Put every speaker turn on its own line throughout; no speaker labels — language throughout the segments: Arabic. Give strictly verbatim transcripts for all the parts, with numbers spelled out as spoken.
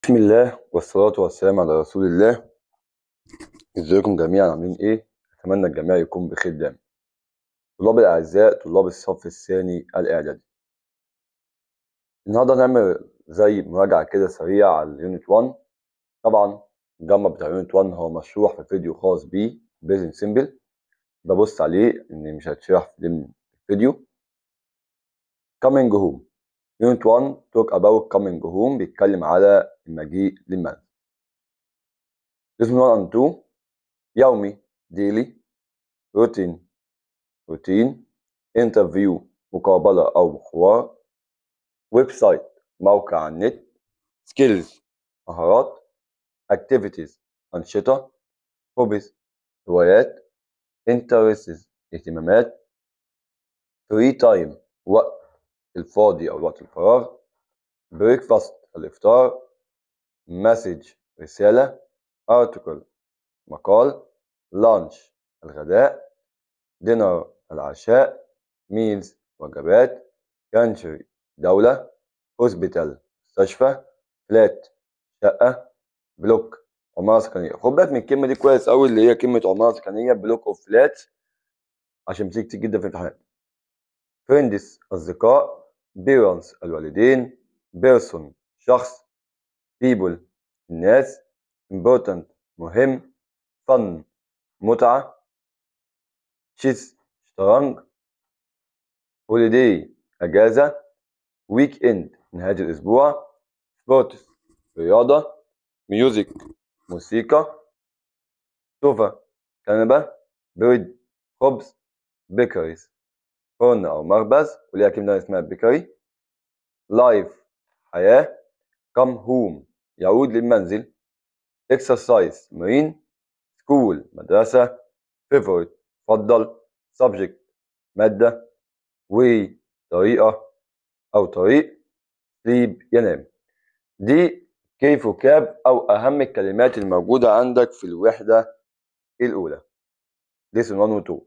بسم الله والصلاة والسلام على رسول الله. ازيكم جميعا، عاملين ايه؟ اتمنى الجميع يكون بخير دايما. طلاب الاعزاء، طلاب الصف الثاني الاعدادي، النهارده هنعمل زي مراجعة كده سريعة على اليونت واحد. طبعا الجمع بتاع اليونت واحد هو مشروح في فيديو خاص بيه بريزنت سيمبل، ببص عليه ان مش هتشرح في ضمن الفيديو. coming home يونت واحد talk about coming home، بيتكلم على المجيء للمنزل. lesson واحد and اتنين يومي daily، routine روتين، انترفيو مقابلة أو حوار، ويب سايت موقع على النت، سكيلز مهارات، اكتيفيتيز أنشطة، هوبيز هوايات، انترستس اهتمامات، فري تايم وقت الفاضي أو وقت الفراغ، بريكفاست الإفطار، مسج رسالة، ارتكل مقال، لانش الغداء، دينر العشاء، ميلز وجبات، كانتري دولة، هوسبيتال مستشفى، فلات شقة، بلوك عمارة سكنية. خد بالك من الكلمة دي كويس أوي، اللي هي كلمة عمارة سكنية، بلوك أوف فلات، عشان بتيجي كتير جدا في الامتحانات. فريندز أصدقاء، بيرنتس الوالدين، بيرسون شخص، بيبل الناس، important مهم، فن متعة، تشيس شطرنج، هوليداي أجازة، ويك إند نهاية الأسبوع، سبورتس رياضة، ميوزك موسيقى، سوفا كنبة، بريد خبز، بيكريز فرن أو مخبز، وليها كلمة اسمها بيكري، لايف حياة، كم هوم يعود للمنزل، اكسرسايز تمرين، سكول مدرسة، فيفورت فضل، سبجكت مادة، واي طريقة أو طريق، سليب ينام. دي كيف وكاب أو أهم الكلمات الموجودة عندك في الوحدة الأولى. lesson واحد و اتنين.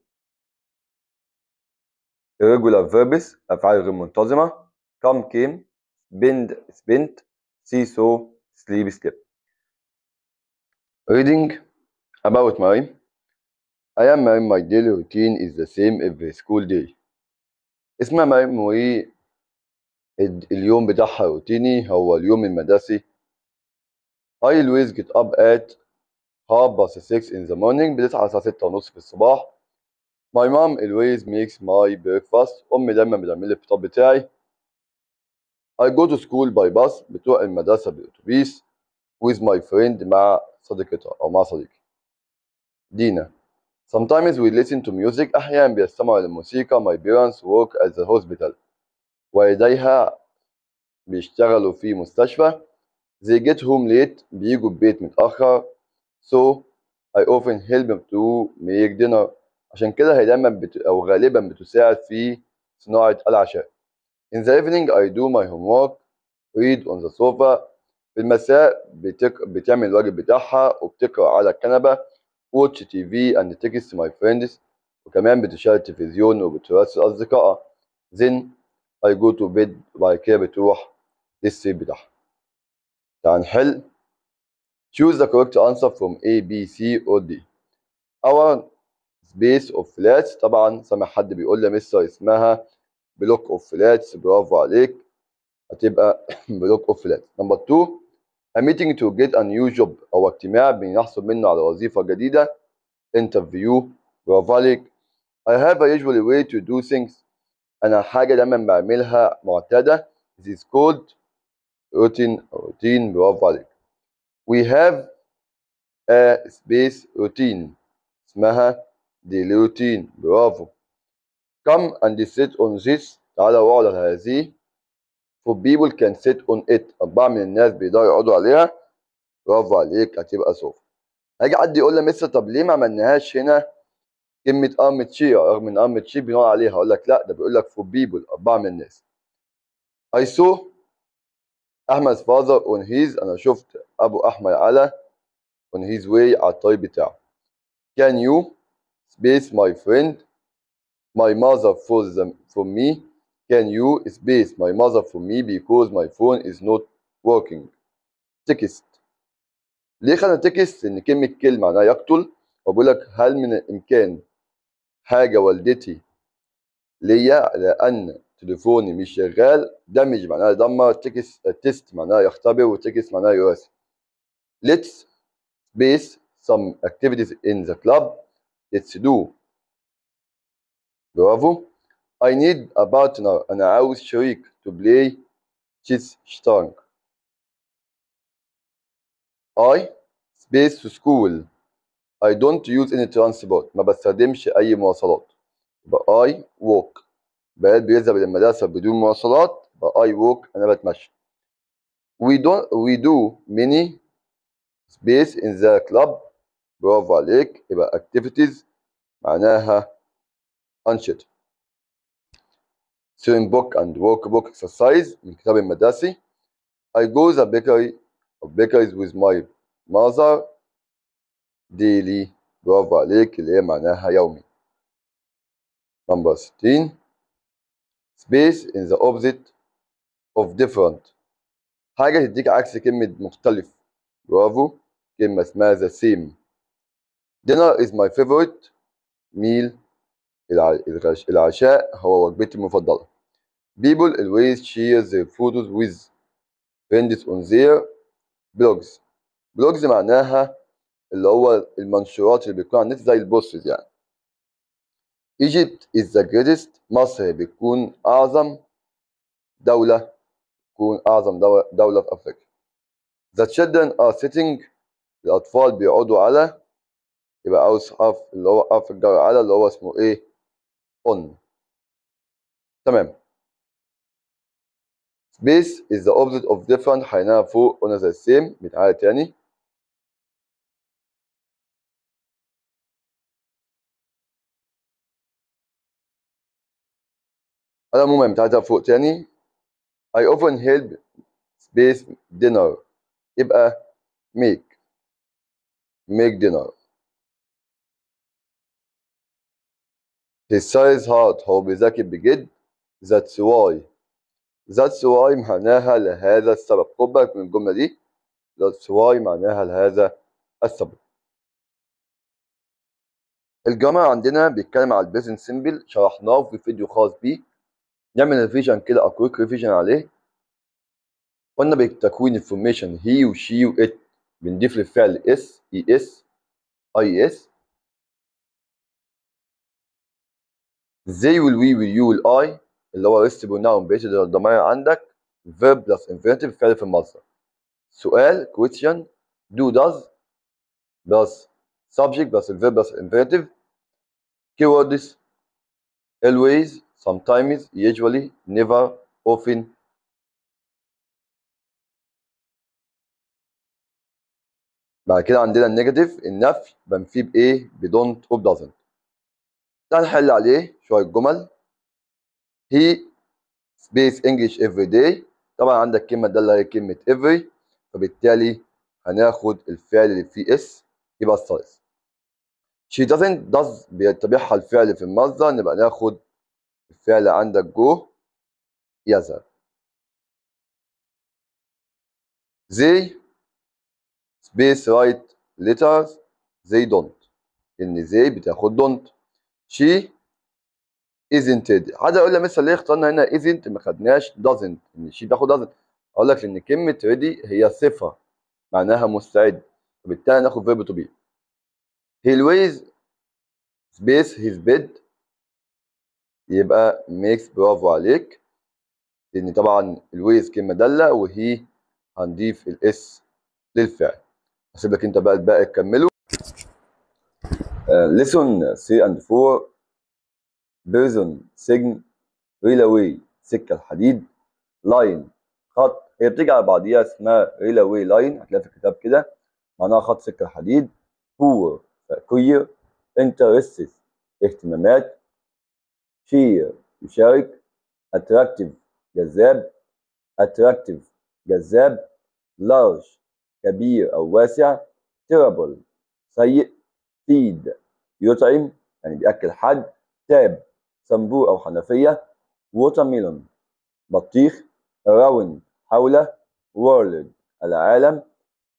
irregular verbs أفعال غير منتظمة. come came، spend spent، see saw، sleep slept. reading about my I am my, my daily routine is the same every school day. اسمها مريم، واليوم بتاعها روتيني هو اليوم المدرسي. I always get up at half past six in the morning، بتصحى الساعة ستة ونص في الصباح. My mom always makes my breakfast، أمي دايما بتعمل لي الفطار بتاعي. I go to school by bus، بتروح المدرسة بالأتوبيس. with my friend، مع صديقتها أو مع صديقي. دينا sometimes we listen to music، أحيانا بيستمعوا للموسيقى. my parents work at the hospital، والديها بيشتغلوا في مستشفى. they get home late، بيجوا البيت متأخر. so I often help them to make dinner، عشان كده هي دايما بت... أو غالبا بتساعد في صناعة العشاء. in the evening I do my homework، read on the sofa، في المساء بتك... بتعمل الواجب بتاعها وبتقرأ على الكنبة. watch تي في and text my friends، وكمان بتشاهد التلفزيون وبتراسل أصدقائها. then I go to bed، وبعد كده بتروح للسرير بتاعها. تعال نحل. choose the correct answer from A B C or D. our space of flats، طبعا سامع حد بيقول لي مستر اسمها بلوك اوف فلاتس، برافو عليك، هتبقى بلوك اوف فلاتس. نمبر اتنين a meeting to get a new job، أو اجتماع بنحصل منه على وظيفة جديدة. interview، برافو عليك. I have a usual way to do things، أنا حاجة دايما بعملها معتادة. this is called routine أو routine، برافو عليك. we have a space routine، اسمها daily routine، برافو. come and sit on this، تعالى واقعد على هذه. for people can sit on it، أربعة من الناس بيقدروا يقعدوا عليها، برافو عليك، هتبقى صوف. هيجي حد يقول لي مستر طب ليه ما عملناهاش هنا كلمة ارم تشير، رغم ان ارم تشير بنقعد عليها؟ اقول لك لا، ده بيقول لك for people، أربعة من الناس. I saw أحمد's father on his، أنا شفت أبو أحمد على on his way، على الطريق بتاعه. can you space my friend my mother for them for me، can you space my mother for me because my phone is not working. تكست. ليه خدنا تكست؟ إن كلمة كل معناها يقتل، وبقول لك هل من الإمكان حاجة والدتي ليا لأن تليفوني مش شغال؟ دمج معناها يدمر، تكست تيست معناها يختبر، وتكست معناها يراسل. Let's space some activities in the club. Let's do. برافو. I need a partner. أنا عاوز شريك to play chess شطرنج. I space to school. I don't use any transport. ما بستخدمش أي مواصلات. يبقى I walk. بقيت بيذهب إلى المدرسة بدون مواصلات. يبقى I walk. أنا بتمشى. We don't we do many space in the club. برافو عليك. يبقى activities معناها أنشطة. Sewing book and workbook exercise من الكتاب المدرسي. I go the bakery or bakeries with my mother daily. برافو عليك اللي هي معناها يومي. Number sixteen. Space in the opposite of different. حاجة تديك عكس كلمة مختلف. برافو. كلمة اسمها the same. Dinner is my favorite meal. العشاء هو وجبتي المفضلة. People always share their photos with friends on their blogs. blogs معناها اللي هو المنشورات اللي بتكون على النت زي البوستز يعني. Egypt is the greatest. مصر بتكون أعظم دولة تكون أعظم دولة, دولة في أفريقيا. The children are sitting. الأطفال بيقعدوا على. يبقى عاوز حرف اللي هو حرف الجر على اللي هو اسمه إيه؟ on. تمام. Space is the opposite of different. حيناها فوق قلنا زي السيم. بيتعاد تاني. على العموم بتاعتها فوق تاني. I often help space dinner. يبقى make make dinner. His size hard. هو بيذاكر بجد. That's why. That's why معناها لهذا السبب. خد بالك من الجملة دي. That's why معناها لهذا السبب. الجرامر عندنا بيتكلم على البريزنت سيمبل، شرحناه في فيديو خاص بيه. نعمل ريفيجن كده، أكويك ريفيجن عليه. قلنا بتكوين الفورميشن هي وشي وإت بنضيف للفعل اس اي اس اي اس. زي والوي واليو والاي اللي هو ريست بروناون بقيت الضمائر عندك. verb plus infinitive فعل في المصدر. سؤال question do does plus subject plus verb plus infinitive. keywords always, sometimes, usually, never, often. بعد كده عندنا النيجاتيف النفي بنفيه بايه؟ بدونت او doesn't. تعال نحل عليه شويه جمل. he space English every day. طبعا عندك كلمه داله هي كلمه every، فبالتالي هناخد الفعل اللي فيه اس يبقى studies. she doesn't does بيتبعها الفعل في المصدر، نبقى ناخد الفعل عندك جو يذهب. they space write letters they don't. ان they بتاخد don't. she isn't ready. حد يقول لي مثلا ليه اخترنا هنا isn't ما خدناش doesn't؟ ان she تاخد doesn't. اقول لك لان كلمه ready هي صفه معناها مستعد، وبالتالي ناخد verb to be. he always space his bed يبقى makes. برافو عليك، لان طبعا always كلمه داله وهي هنضيف الاس للفعل. هسيب لك انت بقى الباقي تكمله. uh, lesson three and four. prison سجن. railway سكه الحديد. line خط، هي بتيجي على بعضيها اسمها railway line، هتلاقيها في الكتاب كده معناها خط سكه الحديد. poor كوير. interests اهتمامات. share يشارك. attractive جذاب. attractive جذاب. large كبير أو واسع. terrible سيء. feed يطعم يعني بيأكل حد. tap صنبور أو حنفية. watermelon بطيخ. around حول. world العالم.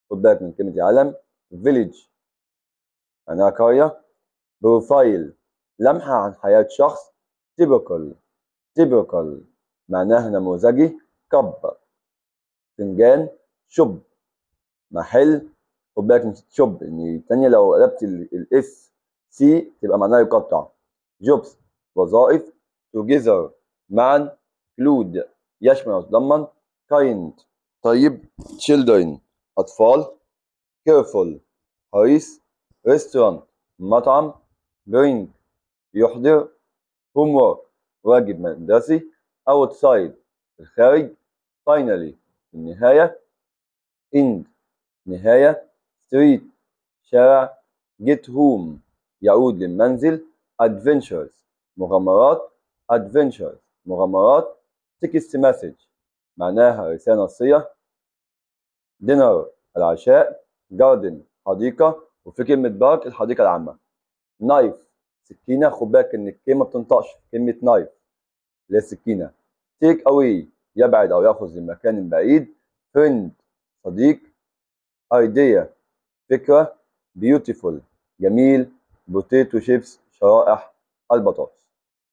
خد بالك من كلمة علم. village معناها قرية. بروفايل لمحة عن حياة شخص. typical typical معناها نموذجي. كب فنجان. شوب محل. خد بالك من شوب ان الثانيه لو قلبت الاس سي تبقى معناها يقطع. جوبس وظائف. توجذر معا. كلود يشمل ويتضمن. كايند طيب. children اطفال. كيرفول حريص. ريستورانت مطعم. برينج يحضر. هوم ورك واجب مدرسي. اوتسايد الخارج. فاينلي النهايه. end نهاية. ستريت شارع. جيت هوم يعود للمنزل. ادفنتشرز مغامرات. ادفنتشرز مغامرات. تكست مسج معناها رسالة نصية. دينر العشاء. جاردن حديقة. وفي كلمة بارك الحديقة العامة. نايف سكينة. خد بالك إن الكلمة ما بتنطقش كلمة نايف اللي هي السكينة. تيك أواي يبعد أو يأخذ لمكان بعيد. فريند صديق. idea فكرة. beautiful جميل. potato chips شرائح البطاطس.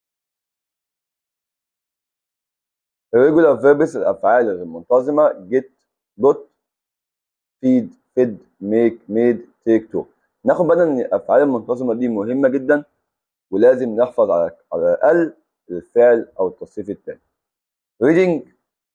irregular verbs الأفعال الغير منتظمة. get got feed fed make made take to. ناخد بالنا إن الأفعال المنتظمة دي مهمة جدا ولازم نحفظ على على الأقل الفعل أو التصريف التاني. reading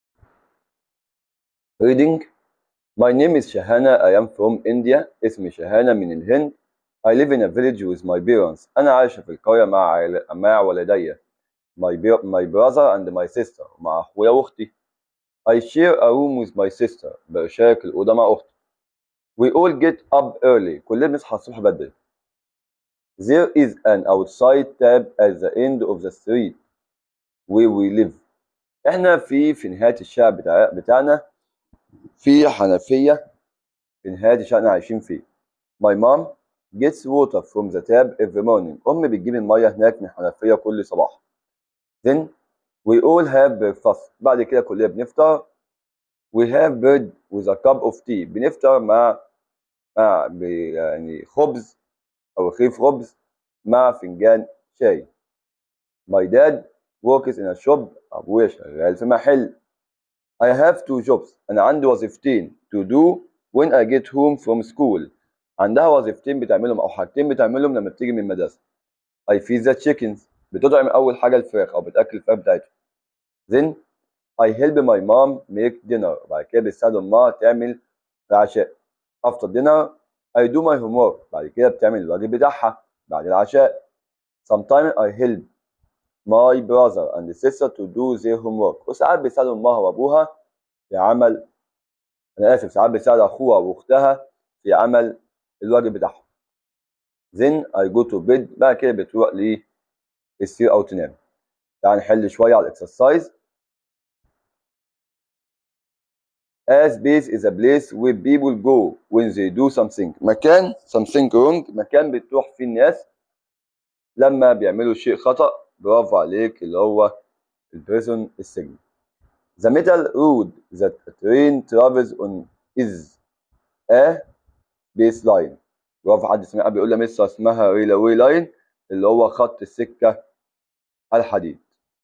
reading My name is Shahana. I am from India. اسمي شهانة من الهند. I live in a village with my parents. أنا عايشة في القرية مع عائل... مع والدي. My, my brother and my sister. مع أخويا وأختي. I share a room with my sister. بشارك الأوضة مع أختي. We all get up early. كلنا بنصحى الصبح بدري. There is an outside tap at the end of the street where we live. إحنا في في نهاية الشارع بتاع... بتاعنا في حنفية في نهاية الشارع اللي عايشين فيه. My mom gets water from the tap every morning. أمي بتجيب المية هناك من الحنفية كل صباح. Then we all have breakfast. بعد كده كلنا بنفطر. We have bread with a cup of tea. بنفطر مع مع يعني خبز أو رغيف خبز مع فنجان شاي. My dad works in a shop. أبويا شغال في محل. I have two jobs. أنا عندي وظيفتين to do when I get home from school. عندها وظيفتين بتعملهم أو حاجتين بتعملهم لما بتيجي من المدرسة. I feed the chickens. بتطعم أول حاجة الفراخ أو بتأكل الفراخ بتاعتهم. Then I help my mom make dinner. بعد كده بتساعد أمها تعمل العشاء. After dinner I do my homework. بعد كده بتعمل الواجب بتاعها بعد العشاء. Sometimes I help my brother and sister to do their homework. وساعات بيساعدوا أمها وأبوها في عمل أنا آسف ساعات بيساعد أخوها وأختها في عمل الواجب بتاعهم. Then I go to bed. بعد كده بتروح للسرير أو تنام. تعال نحل شوية على الإكسرسايز. A space is a place where people go when they do something. مكان something wrong مكان بتروح فيه الناس لما بيعملوا شيء خطأ. برافو عليك اللي هو البريزون السجن. The metal road that a train travels on is a baseline. برافو حد سمعها بيقول لها مصر اسمها ريلوي لاين اللي هو خط السكة الحديد.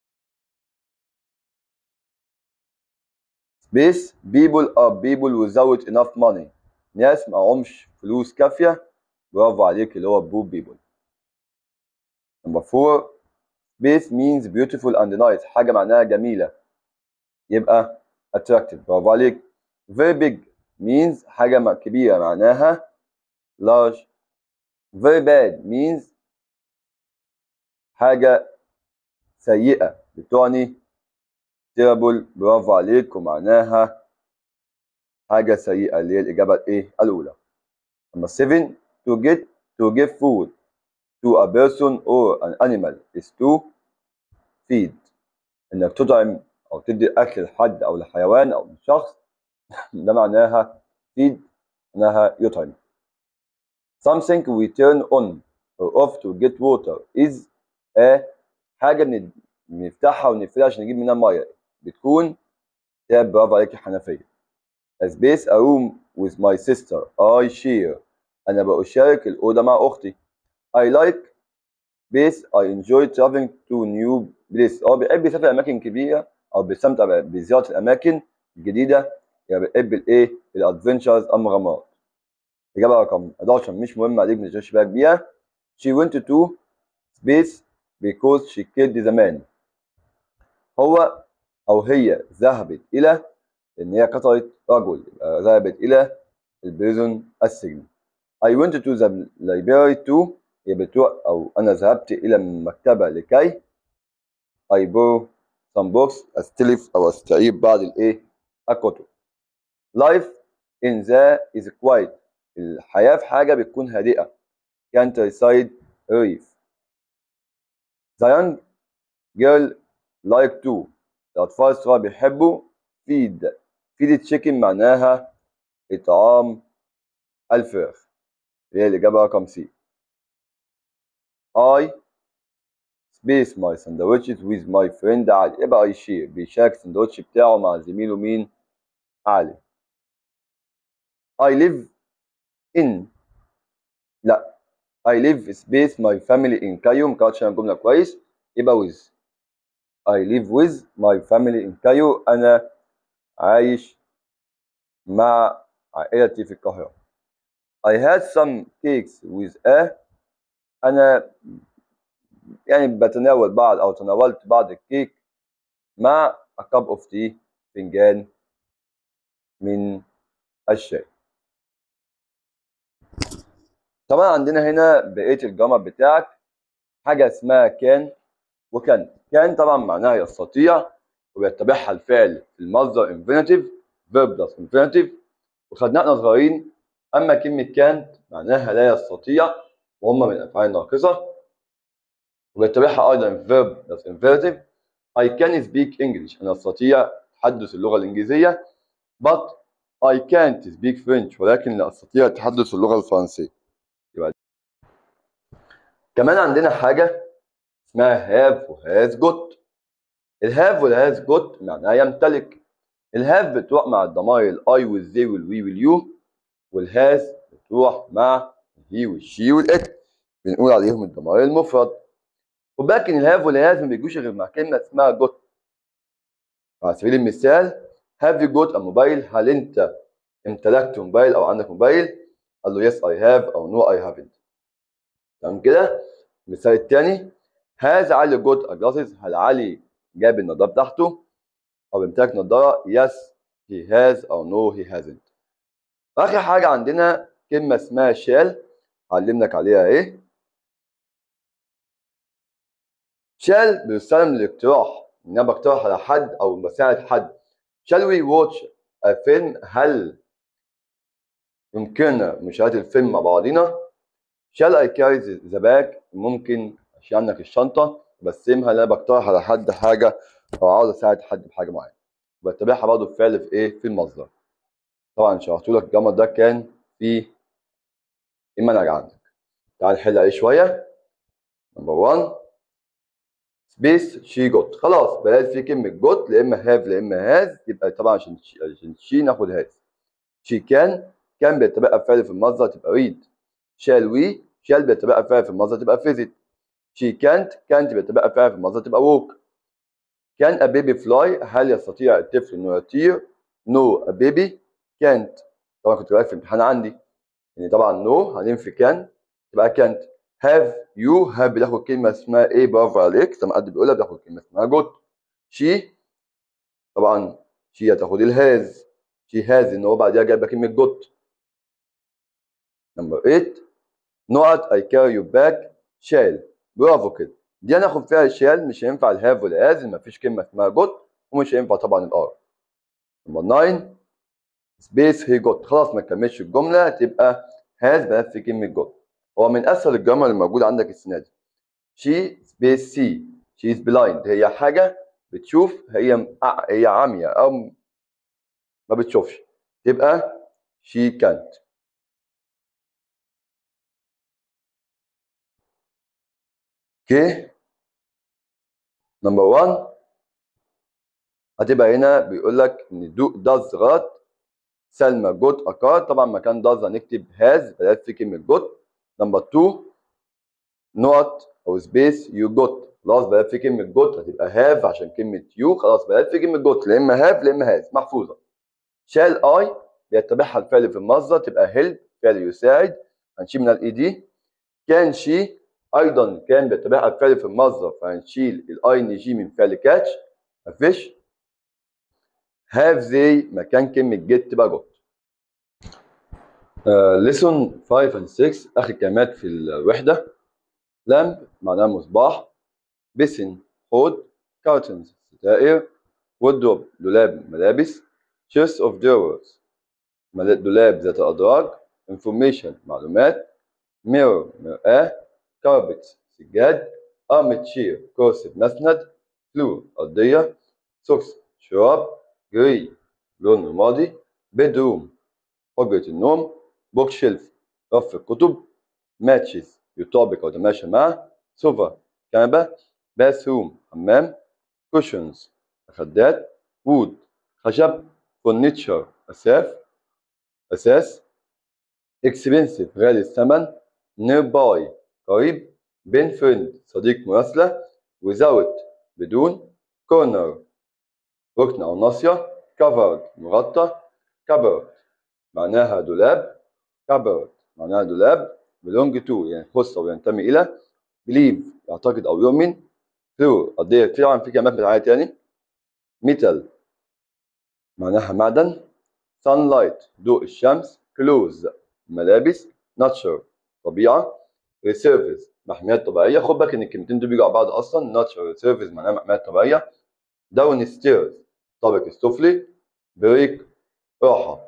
Space people are people without enough money. ناس معهمش فلوس كافية. برافو عليك اللي هو بو people. Number four. Space means beautiful and nice. حاجة معناها جميلة يبقى attractive. برافو عليك. Very big means حاجة كبيرة معناها large. Very bad means حاجة سيئة بتعني terrible. برافو عليك ومعناها حاجة سيئة اللي هي الإجابة الإيه الأولى. Number seven. To get to give food to a person or an animal is to feed. إنك تطعم أو تدي أكل لحد أو لحيوان أو لشخص ده معناها feed معناها يطعم. Something we turn on or off to get water is a حاجة بنفتحها ونقفلها عشان نجيب منها مية بتكون تاب. برافو عليك الحنفية. A space a room with my sister. I share. أنا بشارك الأوضة مع أختي. I like space. I enjoy traveling to new places. هو بيحب يسافر أماكن كبيرة أو بيستمتع بزيارة الأماكن الجديدة، يعني بيحب الإيه؟ الأدفنتشرز أو المغامرات. إجابة رقم حداشر مش مهمة عليك، ما تشغلش بالك بيها. She went to space because she killed the man. هو أو هي ذهبت إلى إن هي قتلت رجل، يبقى ذهبت إلى البريزون السجن. I went to the library to يبقى بتروح أو أنا ذهبت إلى المكتبة لكي I borrow some books أستلف أو أستعير بعض الإيه؟ الكتب. Life in the is quiet. الحياة في حاجة بتكون هادئة. countryside ريف. The young girl like to. الأطفال الصغار بيحبوا feed. feed chicken معناها إطعام الفراخ، اللي هي الإجابة رقم سي. I space my sandwiches with my friend علي. يبقى I share بيشارك السندوتش بتاعه مع زميله مين؟ علي. I live in لا I live space my family in Cairo. مكانتش الجملة كويس، يبقى with. I live with my family in Cairo. أنا عايش مع عائلتي في القاهرة. I had some cakes with a. أنا يعني بتناول بعض أو تناولت بعض الكيك مع a cup of tea. فنجان من الشاي. طبعا عندنا هنا بقية الجرامر بتاعك حاجة اسمها كان وكان. كان طبعا معناها يستطيع وبيتبعها الفعل في المصدر infinitive verb plus infinitive، وخدناها احنا صغيرين. أما كلمة كانت معناها لا يستطيع وهم من الأفعال الناقصة، وبيتبعها أيضا verb plus infinitive. I can speak English. أنا أستطيع تحدث اللغة الإنجليزية. but I can't speak French. ولكن لا أستطيع تحدث اللغة الفرنسية. يبقى كمان عندنا حاجة اسمها have وhas got. الهاف والهاز got معناها يمتلك. الهاف بتروح مع الضمائر الاي والزي والوي واليو، والهاز بتروح مع هي والشي والات، بنقول عليهم الضمائر المفرد. ولكن الهاف والهاز ما بيجوش غير مع كلمة اسمها got. على سبيل المثال have you got a موبايل؟ هل انت امتلكت موبايل او عندك موبايل؟ قال له yes I have او no I haven't. تمام كده؟ المثال الثاني has علي got a glasses؟ هل علي جاب النضاره بتاعته او بيمتلك نضاره؟ yes he has او no he hasn't. اخر حاجه عندنا كلمه اسمها shall، علمنك عليها ايه. shall بيستخدم للاقتراح، ان انا بقترح على حد او بساعد حد. shall we watch a film؟ هل يمكننا مشاهده الفيلم مع بعضنا؟ shall I carry the bag؟ ممكن اشيل عنك الشنطه. بسمها ان انا بقترح على حد حاجه او عاوز اساعد حد بحاجه معينه، بتبعها برضه الفعل في ايه؟ في المصدر. طبعا شرحت لك الجمل ده كان في المنهج عندك. تعال نحل عليه شويه. نمبر واحد سبيس شي جوت. خلاص بلاقي في كلمه جوت لا اما هاف لا اما هاز، يبقى طبعا عشان عشان شي ناخد هاز. شي كان كان بيتبقى فعل في المصدر تبقى ريد. شال وي شال بيتبقى فعل في المصدر تبقى فيزيت. شي كانت كانت بيتبقى فعل في المصدر تبقى ووك. كان ا بيبي فلاي؟ هل يستطيع الطفل انه يطير؟ نو ا بيبي كانت. طبعا كنت رايح في الامتحان عندي يعني طبعا نو هننفي كان تبقى كانت. هاف يو هاف بتاخد كلمه اسمها ايه؟ برافو عليك، زي ما حد بيقولها بتاخد كلمه اسمها جوت. شي طبعا شي هتاخد الهاز. شي هاز ان هو بعديها جايبه كلمه جوت. نمبر ثمانية نقط اي كاري يو باك شال. برافو كده، دي هناخد فيها الشال، مش هينفع الهاف والهاز، ما فيش كلمه اسمها جوت، ومش هينفع طبعا الار. نمبر تسعة سبيس هي جوت. خلاص ما تكملش الجمله تبقى هاز بقى في كلمه جوت. هو من اسهل الجمل اللي موجوده عندك السنه دي. شي سبيس سي شي از بلايند. هي حاجه بتشوف، هي هي عاميه او ما بتشوفش، تبقى شي كانت. اوكي. نمبر واحد هتبقى هنا بيقول لك ان دو داز غلط، سلمى got a car. طبعا مكان does هنكتب has بدأت في كلمة got. نمبر اتنين نقط أو سبيس you got. خلاص بدأت في كلمة got هتبقى have عشان كلمة you. خلاص بدأت في كلمة got لا إما have لا إما has محفوظة. shall I بيتبعها الفعل في المصدر تبقى help فعل يساعد هنشيل من الاي دي. كان شي ايضا كان بيتبعها الفعل في المصدر فهنشيل الاي ان جي من فعل كاتش مفيش. have they مكان كلمة get تبقى got. lesson خمسة and ستة اخر كلمات في الوحدة. lamp معناها مصباح. basin حوض. curtains ستائر. wardrobe دولاب ملابس. chest of drawers دولاب ذات أدراج. information معلومات. mirror مرآة. carpet سجاد. armchair كرسي مسند. floor أرضية. socks شراب. gray لون رمادي. bedroom حجرة النوم. bookshelf رف الكتب. matches يطابق أو يتماشى مع. sofa كنبة. bathroom حمام. cushions مخدات. wood خشب. furniture أثاث أساس. expensive غالي الثمن. nearby قريب. been friend صديق مراسلة. without بدون. corner ركن أو ناصية. covered مغطى. cupboard معناها دولاب. cupboard معناها دولاب. belong to يعني يخص أو ينتمي إلى. believe يعتقد أو يؤمن. floor أرضية. طبعا في كلمات بتعالي تاني. metal معناها معدن. sunlight ضوء الشمس. clothes ملابس. nature طبيعة. reserves محميات طبيعية. خد بالك إن الكلمتين دول بيجوا على بعض أصلا. nature reserves معناها محميات طبيعية. down stairs الطابق السفلي. break راحة.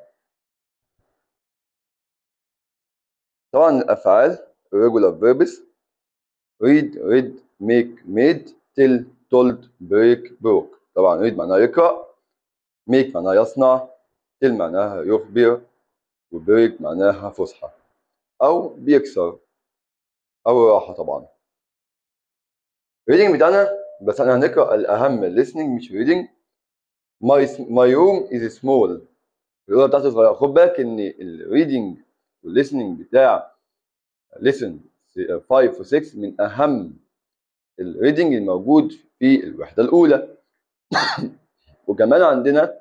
طبعا الأفعال regular verbs read read make made tell told break broke. طبعا read معناها يقرأ. make معناها يصنع. tell معناها يخبر. وبريك معناها فسحة أو بيكسر أو راحة. طبعا reading بتاعنا بس أنا هنقرأ الأهم listening مش reading. my, my room is small الأوضة بتاعتي صغيرة. خد بالك إن ال reading وال listening بتاع listen خمسة و ستة من أهم ال reading الموجود في الوحدة الأولى. وكمان عندنا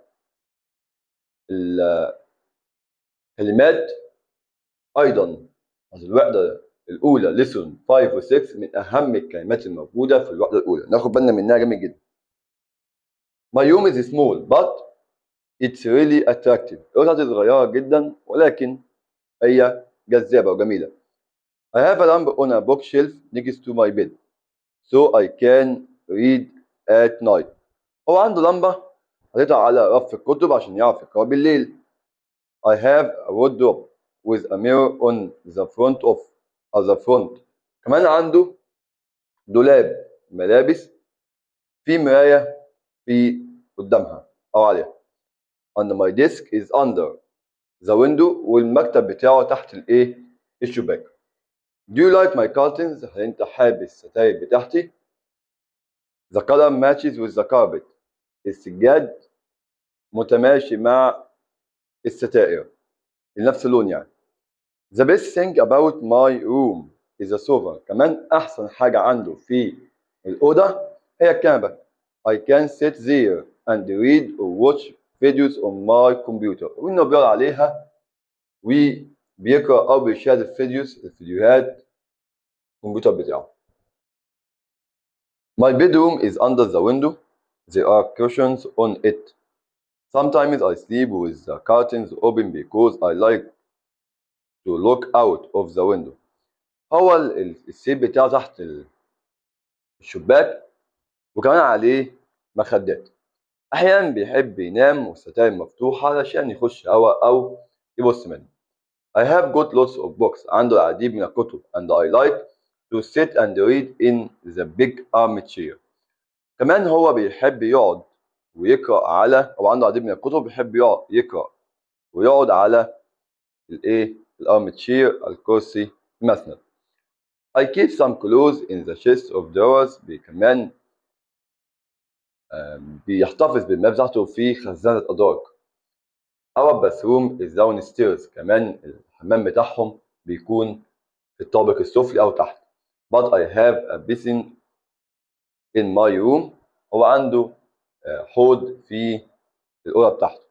الكلمات أيضا الوحدة الأولى lesson خمسة و ستة من أهم الكلمات الموجودة في الوحدة الأولى ناخد بالنا منها جامد جدا. My room is small but it's really attractive. الأوضة صغيرة جدا ولكن هي جذابة وجميلة. I have a lamp on a bookshelf next to my bed so I can read at night. هو عنده لمبة حاططها على رف الكتب عشان يعرف يقرأ بالليل. I have a wardrobe with a mirror on the front of the front. كمان عنده دولاب ملابس في مراية في قدامها أو عليها. And my desk is under the window والمكتب بتاعه تحت الإيه؟ الشباك. Do you like my curtains؟ هل أنت حابب الستاير بتاعتي؟ The color matches with the carpet. السجاد متماشي مع الستائر لنفس اللون يعني. The best thing about my room is a sofa. كمان أحسن حاجة عنده في الأوضة هي الكنبة. I can sit there and read or watch videos on my computer. وإنه بيقرأ عليها وبيقرأ أو بيشاهد الفيديوز الفيديوهات الكمبيوتر بتاعه. My bedroom is under the window. There are cushions on it. Sometimes I sleep with the curtains open because I like to look out of the window. هو السيب بتاعه تحت الشباك وكمان عليه مخدات. أحيانا بيحب ينام والستاير مفتوحة علشان يخش هواء أو يبص منه. I have got lots of books. عنده العديد من الكتب and I like to sit and read in the big armchair. كمان هو بيحب يقعد ويقرأ على أو عنده العديد من الكتب بيحب يقعد يقرأ ويقعد على الإيه الارمتشير الكرسي المسند. I keep some clothes in the chest of drawers. كمان بيحتفظ بالمال بتاعته في خزانة أدراج. our bathroom is downstairs. كمان الحمام بتاعهم بيكون في الطابق السفلي أو تحت. but I have a basin in my room. هو عنده حوض في الأوضة بتاعته.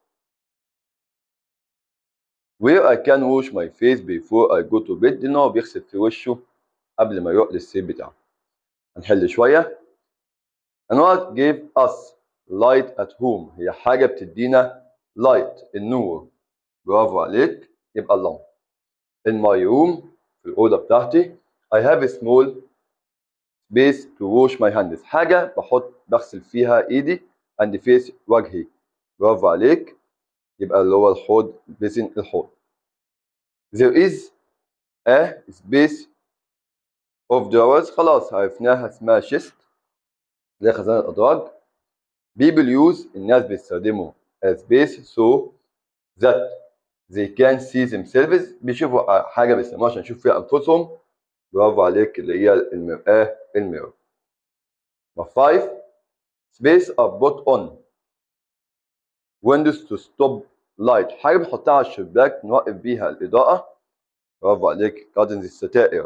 where I can wash my face before I go to bed. إن هو بيغسل في وشه قبل ما يروح للسرير بتاعه. هنحل شوية. and what gave us light at home. هي حاجة بتدينا light النور. برافو عليك، يبقى اللمبة. in my room في الأوضة بتاعتي I have a small space to wash my hands. حاجة بحط بغسل فيها إيدي and face وجهي. برافو عليك، يبقى اللي هو الحوض بيسن الحوض. there is a space of drawers. خلاص عرفناها اسمها chest اللي هي خزانة الأدراج. people use الناس بيستخدموا a space so that they can see themselves. بيشوفوا حاجة بيسموها عشان يشوفوا فيها أنفسهم. برافو عليك، اللي هي المرآة الميرور. number five space are put on windows to stop light. حاجة بنحطها على الشباك نوقف بيها الإضاءة. برافو عليك، curtains الستائر.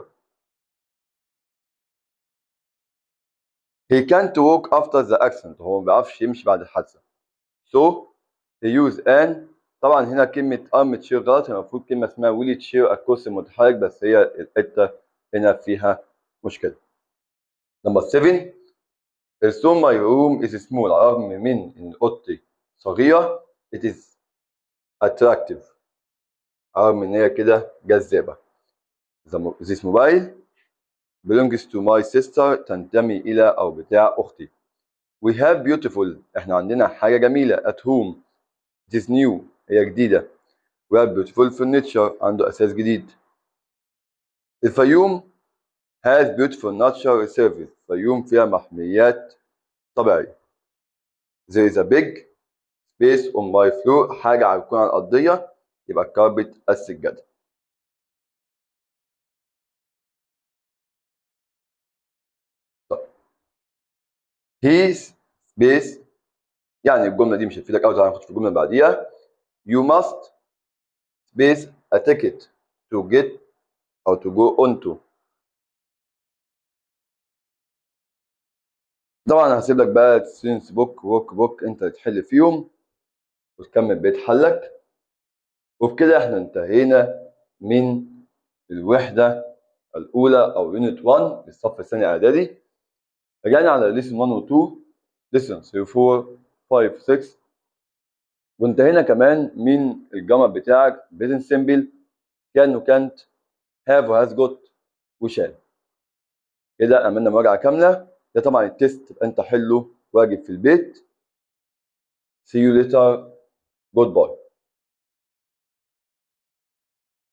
he can't walk after the accident. هو ما بيعرفش يمشي بعد الحادثة. so he use an. طبعا هنا كلمة arm chair غلط، المفروض كلمة اسمها wheel chair الكرسي المتحرك، بس هي الحتة هنا فيها مشكلة. number seven so my room is small. على الرغم من إن أوضتي صغيرة it is attractive. على الرغم إن هي كده جذابة. this mobile belongs to my sister. تنتمي إلى أو بتاع أختي. we have beautiful. إحنا عندنا حاجة جميلة at home. it is new. هي جديدة. we have beautiful furniture. عنده أساس جديد. الفيوم has beautiful natural reserves. الفيوم فيها محميات طبيعية. there is a big space on my floor. حاجة هتكون على الأرضية، يبقى الكاربت السجادة. طيب his space، يعني الجملة دي مش هتفيدك أوي، تعالى نخش في الجملة اللي بعديها. you must space a ticket to get أو to go onto. طبعا هسيب لك بقى سينس بوك ورك بوك انت تحل فيهم وتكمل بقية حلك. وبكده احنا انتهينا من الوحدة الأولى أو يونت واحد للصف الثاني إعدادي. رجعنا على ليسن واحد و اتنين، ليسن ثلاثة أربعة خمسة ستة، وانتهينا كمان من الجمل بتاعك بريزنت سيمبل كان وكانت، هاف وهاز جوت وشال. كده عملنا مراجعة كاملة. ده طبعا التيست تبقى انت حله واجب في البيت. See you later. Goodbye.